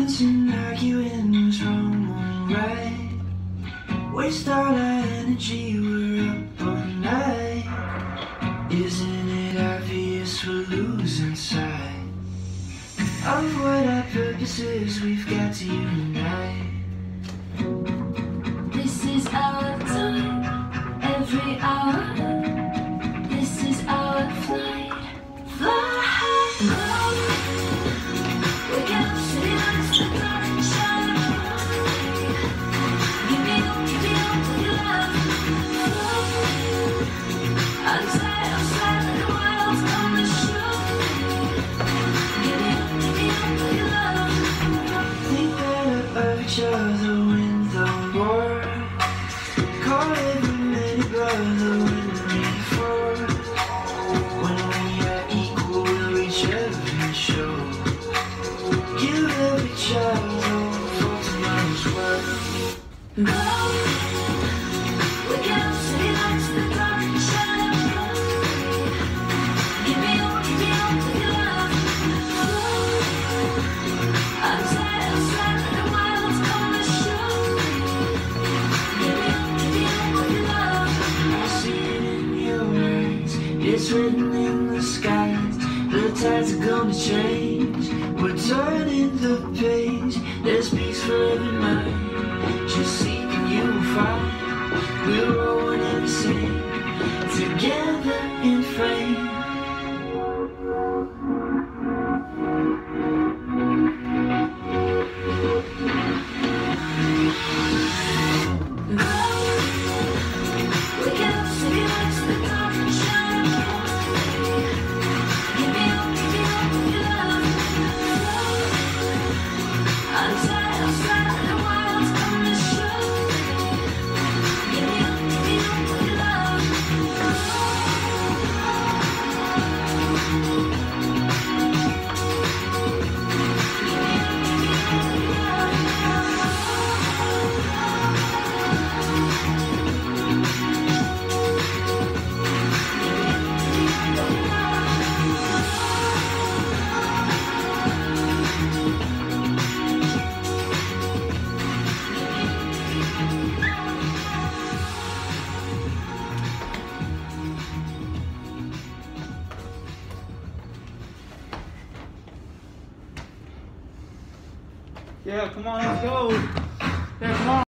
dancing, arguing who's wrong or right. Waste all our energy, we're up all night. Isn't it obvious we're losing sight of what our purpose is? We've got to unite. This is our time, every hour. This is our flight. Fly high and low. Wake up, city lights, the dark and shine bright. Give me up with your love. Outside, let the wild come and show. Give me up with your love. Think better of each other when the war. Call every man a brother when we're forced. When we are equal, we'll reach every shore. Give every child hope for tomorrow's work. Wake up, city lights, the dark and shine bright. Give me up with your love. Outside, let the wild come and show. Give me up with your love. I see it in your eyes, it's written in the skies. The tides are gonna change, we're turning the page. There's peace for every mind, just seek and you will find. We're rolling and sing, together in frame. Wake up, city lights, the dark and shine bright. Give me up with your love. Outside, the wild come and show. Give me up with your love. Yeah, come on, let's go. Yeah, come on.